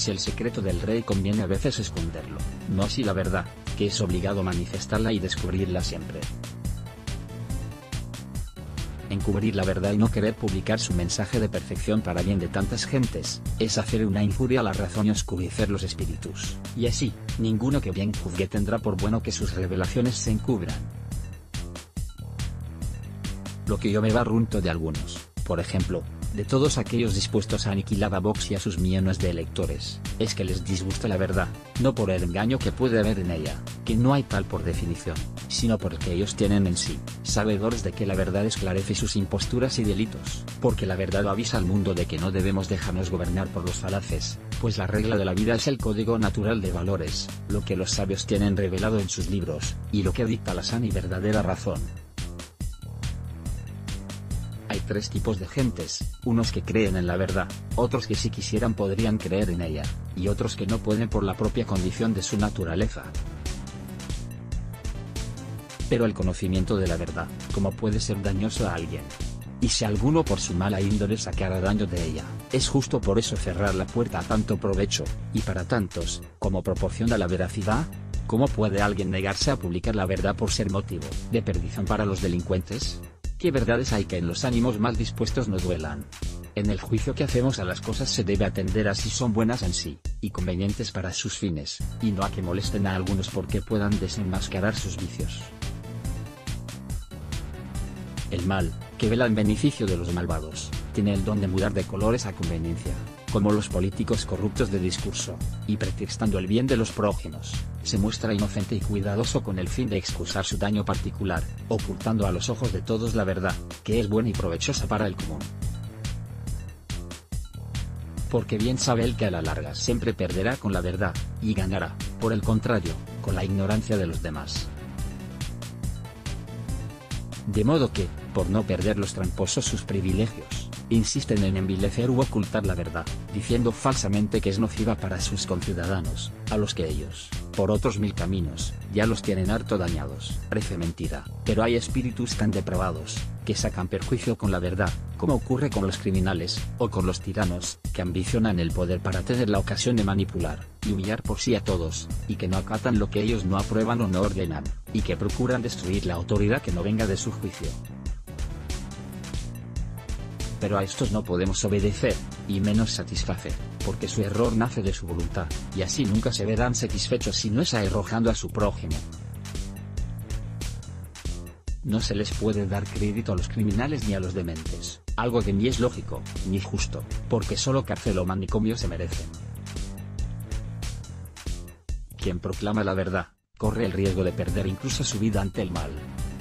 Si el secreto del rey conviene a veces esconderlo, no así la verdad, que es obligado manifestarla y descubrirla siempre. Encubrir la verdad y no querer publicar su mensaje de perfección para bien de tantas gentes, es hacer una injuria a la razón y oscurecer los espíritus, y así, ninguno que bien juzgue tendrá por bueno que sus revelaciones se encubran. Lo que yo me barrunto de algunos, por ejemplo, de todos aquellos dispuestos a aniquilar a Vox y a sus millones de electores, es que les disgusta la verdad, no por el engaño que puede haber en ella, que no hay tal por definición, sino porque ellos tienen en sí, sabedores de que la verdad esclarece sus imposturas y delitos, porque la verdad avisa al mundo de que no debemos dejarnos gobernar por los falaces, pues la regla de la vida es el código natural de valores, lo que los sabios tienen revelado en sus libros, y lo que dicta la sana y verdadera razón. Hay tres tipos de gentes, unos que creen en la verdad, otros que si quisieran podrían creer en ella, y otros que no pueden por la propia condición de su naturaleza. Pero el conocimiento de la verdad, ¿cómo puede ser dañoso a alguien? Y si alguno por su mala índole sacara daño de ella, es justo por eso cerrar la puerta a tanto provecho, y para tantos, como proporciona la veracidad. ¿Cómo puede alguien negarse a publicar la verdad por ser motivo de perdición para los delincuentes? ¿Qué verdades hay que en los ánimos más dispuestos nos duelan? En el juicio que hacemos a las cosas se debe atender a si son buenas en sí, y convenientes para sus fines, y no a que molesten a algunos porque puedan desenmascarar sus vicios. El mal, que vela en beneficio de los malvados, tiene el don de mudar de colores a conveniencia, como los políticos corruptos de discurso, y pretextando el bien de los prójimos, se muestra inocente y cuidadoso con el fin de excusar su daño particular, ocultando a los ojos de todos la verdad, que es buena y provechosa para el común. Porque bien sabe él que a la larga siempre perderá con la verdad, y ganará, por el contrario, con la ignorancia de los demás. De modo que, por no perder los tramposos sus privilegios, insisten en envilecer u ocultar la verdad, diciendo falsamente que es nociva para sus conciudadanos, a los que ellos, por otros mil caminos, ya los tienen harto dañados. Parece mentira, pero hay espíritus tan depravados, que sacan perjuicio con la verdad, como ocurre con los criminales, o con los tiranos, que ambicionan el poder para tener la ocasión de manipular, y humillar por sí a todos, y que no acatan lo que ellos no aprueban o no ordenan, y que procuran destruir la autoridad que no venga de su juicio. Pero a estos no podemos obedecer, y menos satisfacer, porque su error nace de su voluntad, y así nunca se verán satisfechos si no es arrojando a su prójimo. No se les puede dar crédito a los criminales ni a los dementes, algo que ni es lógico, ni justo, porque solo cárcel o manicomio se merecen. Quien proclama la verdad, corre el riesgo de perder incluso su vida ante el mal.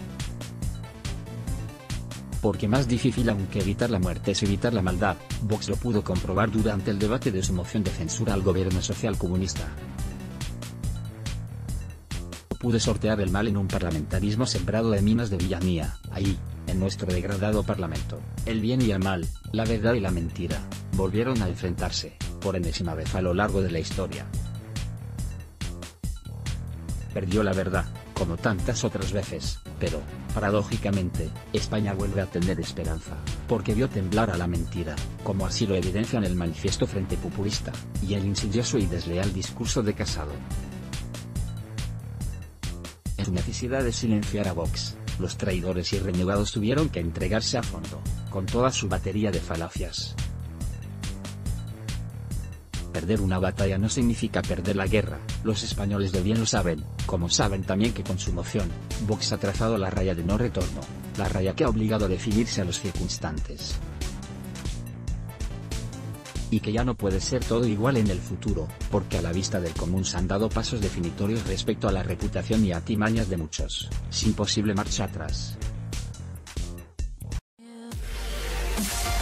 Porque más difícil aún que evitar la muerte es evitar la maldad, Vox lo pudo comprobar durante el debate de su moción de censura al gobierno social comunista. Pude sortear el mal en un parlamentarismo sembrado de minas de villanía, ahí, en nuestro degradado parlamento, el bien y el mal, la verdad y la mentira, volvieron a enfrentarse, por enésima vez a lo largo de la historia. Perdió la verdad, como tantas otras veces, pero, paradójicamente, España vuelve a tener esperanza, porque vio temblar a la mentira, como así lo evidencian el Manifiesto Frente Populista, y el insidioso y desleal discurso de Casado. En su necesidad de silenciar a Vox, los traidores y renegados tuvieron que entregarse a fondo, con toda su batería de falacias. Perder una batalla no significa perder la guerra, los españoles de bien lo saben, como saben también que con su moción, Vox ha trazado la raya de no retorno, la raya que ha obligado a definirse a los circunstantes. Y que ya no puede ser todo igual en el futuro, porque a la vista del común se han dado pasos definitorios respecto a la reputación y artimañas de muchos, sin posible marcha atrás.